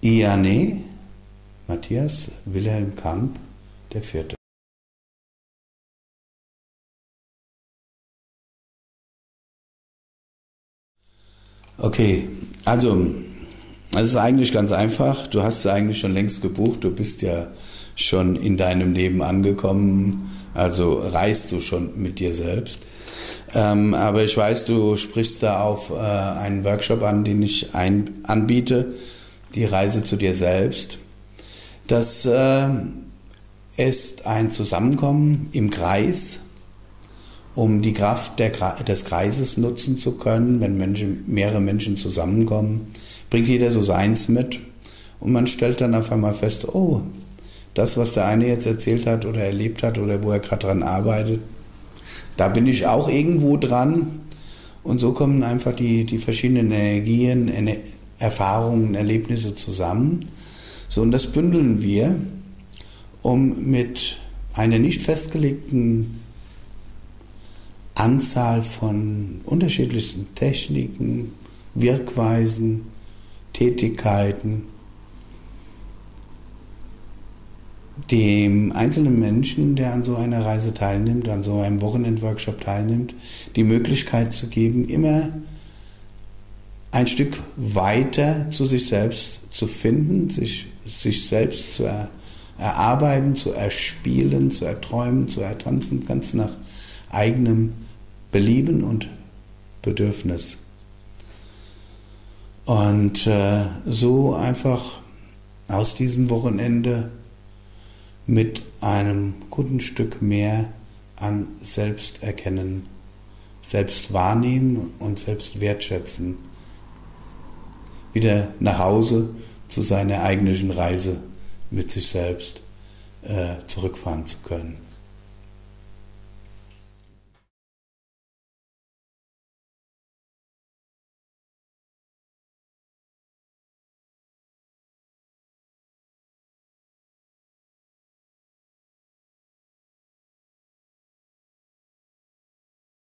Iane Matthias Wilhelm Kamp IV. Okay, also es ist eigentlich ganz einfach. Du hast es eigentlich schon längst gebucht. Du bist ja schon in deinem Leben angekommen. Also reist du schon mit dir selbst. Aber ich weiß, du sprichst da auf einen Workshop an, den ich anbiete. Die Reise zu dir selbst. Das ist ein Zusammenkommen im Kreis, um die Kraft des Kreises nutzen zu können. Wenn mehrere Menschen zusammenkommen, bringt jeder so seins mit. Und man stellt dann auf einmal fest, oh, das, was der eine jetzt erzählt hat oder erlebt hat oder wo er gerade dran arbeitet, da bin ich auch irgendwo dran. Und so kommen einfach die verschiedenen Energien, Erfahrungen, Erlebnisse zusammen. So, und das bündeln wir, um mit einer nicht festgelegten Anzahl von unterschiedlichsten Techniken, Wirkweisen, Tätigkeiten dem einzelnen Menschen, der an so einer Reise teilnimmt, an so einem Wochenendworkshop teilnimmt, die Möglichkeit zu geben, immer ein Stück weiter zu sich selbst zu finden, sich selbst zu erarbeiten, zu erspielen, zu erträumen, zu ertanzen, ganz nach eigenem Belieben und Bedürfnis. Und so einfach aus diesem Wochenende mit einem guten Stück mehr an Selbsterkennen, Selbstwahrnehmen und Selbstwertschätzen wieder nach Hause zu seiner eigentlichen Reise mit sich selbst zurückfahren zu können.